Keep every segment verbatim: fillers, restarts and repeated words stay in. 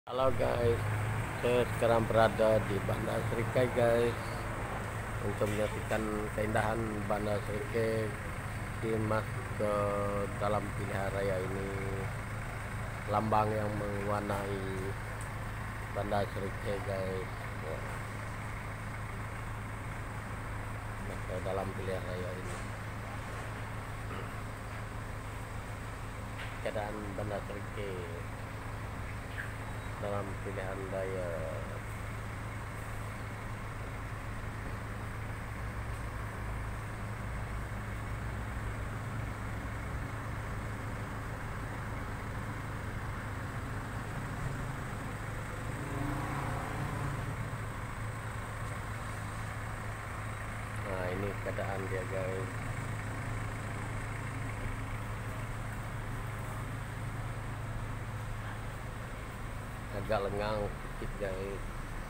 Halo guys, saya sekarang berada di Bandar Serikai guys, untuk menyaksikan keindahan Bandar Serikai di masuk ke dalam pilihan raya ini, lambang yang mewarnai Bandar Serikai guys. Ya, masuk ke dalam pilihan raya ini, keadaan Bandar Serikai dalam pilihan raya. Nah, ini keadaan dia guys. Agak lengang sedikit guys.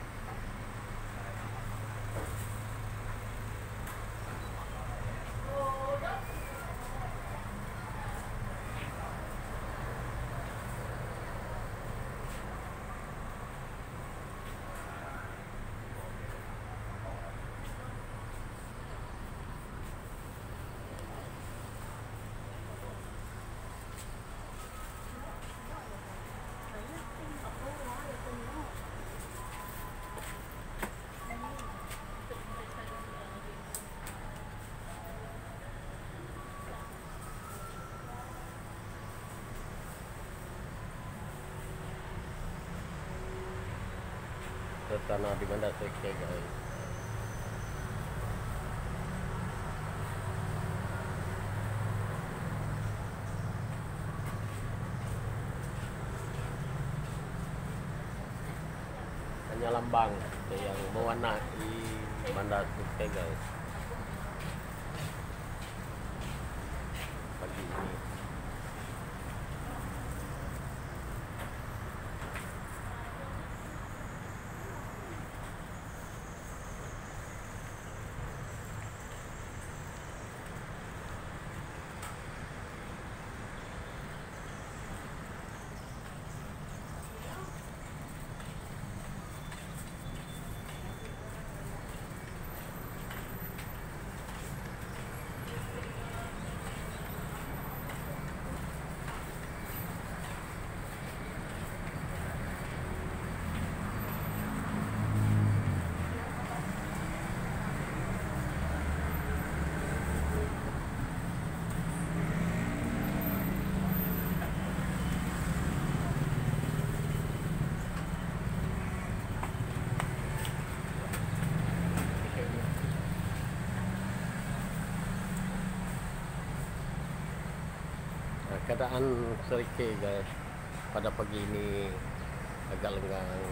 Suasana di Bandar Serikai guys. Hanya lambang yang mewarnai Bandar Serikai guys pagi ini. Nah, keadaan Serikai guys pada pagi ini agak lengang.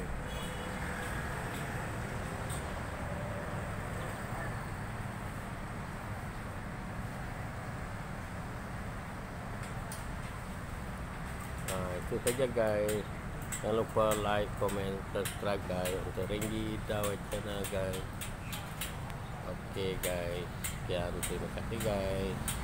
Nah, itu saja guys. Jangan lupa like, comment, subscribe guys untuk Renggi Dawai channel guys. Oke okay, guys, sekian, terima kasih guys.